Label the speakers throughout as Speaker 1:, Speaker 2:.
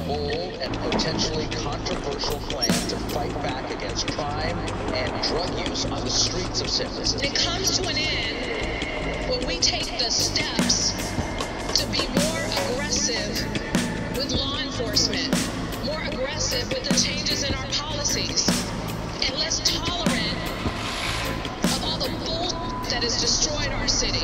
Speaker 1: bold and potentially controversial plan to fight back against crime and drug use on the streets of San Francisco.
Speaker 2: It comes to an end when we take the steps to be more aggressive with law enforcement, more aggressive with the changes in our policies, and less tolerant of all the bull that has destroyed our city.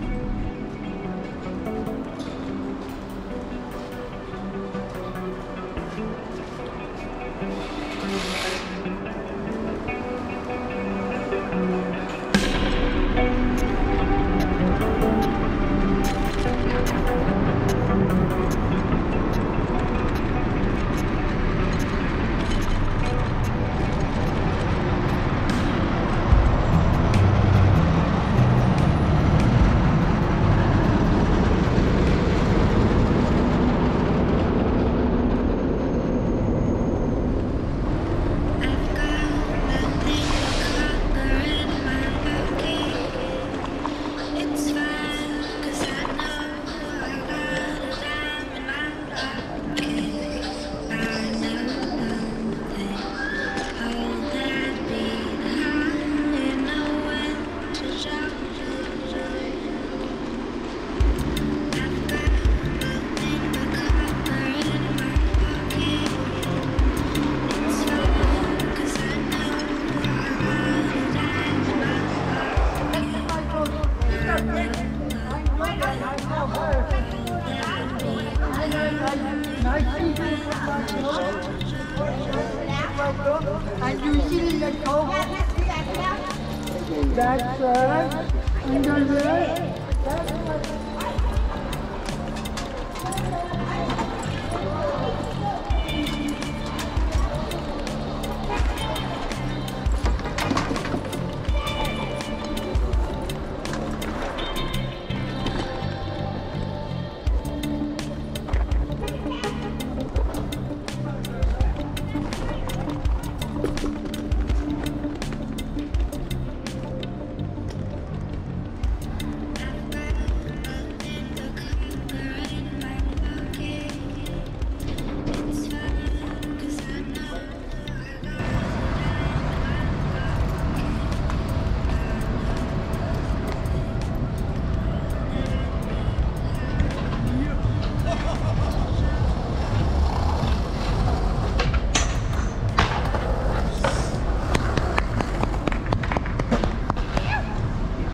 Speaker 3: And you see the coat. That's in the red.